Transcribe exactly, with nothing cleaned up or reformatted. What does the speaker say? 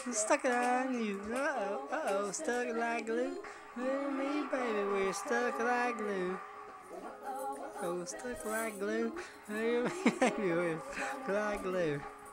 Stuck on you. Uh oh, uh oh, stuck like glue. With me, baby, we're stuck like glue. Oh, stuck like glue. With me, baby, we're stuck like glue.